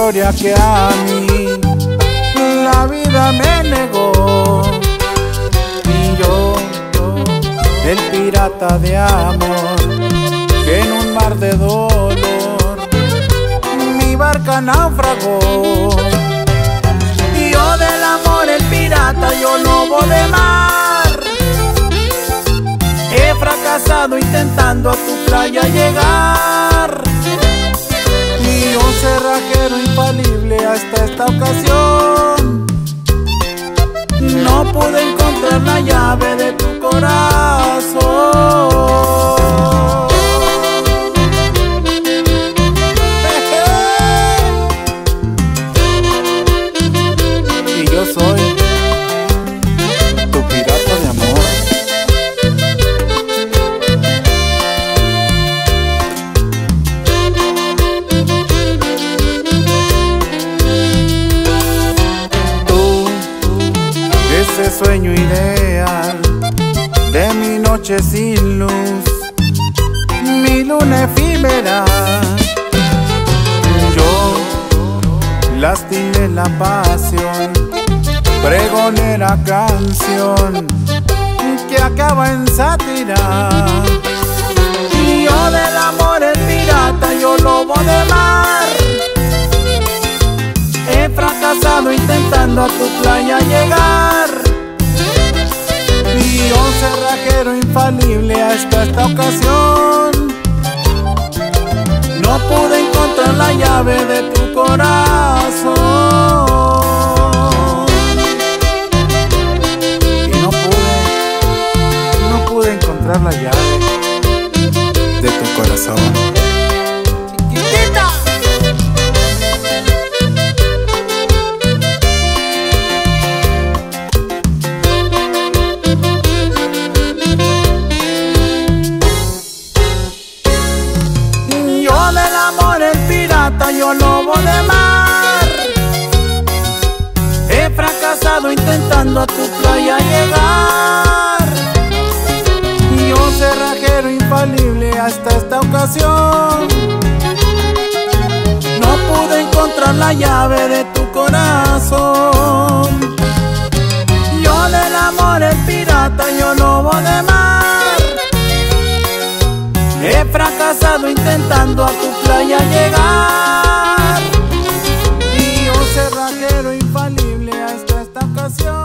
gloria que a mí la vida me negó. Y yo, el pirata de amor, que en un mar de dolor mi barca naufragó. Y yo del amor el pirata, yo lobo de mar, he fracasado intentando a tu playa llegar. Y yo cerrajero infalible hasta esta ocasión, no pude encontrar la llave de tu corazón. Y yo soy tu pirata de amor. Ese sueño ideal de mi noche sin luz, mi luna efímera. Yo lastimé la pasión, pregonera canción que acaba en sátira. Y yo del amor el pirata, yo lobo de mar, he fracasado intentando a tu playa llegar. Y yo cerrajero infalible hasta esta ocasión, no pude encontrar la llave de tu corazón. Y no pude encontrar la llave de tu corazón. Chiquitita. Yo lobo de mar, he fracasado intentando a tu playa llegar. Y yo cerrajero infalible hasta esta ocasión, no pude encontrar la llave de tu corazón. Yo del amor el pirata, yo lobo de mar, he fracasado intentando a tu playa llegar. Y yo cerrajero infalible hasta esta ocasión.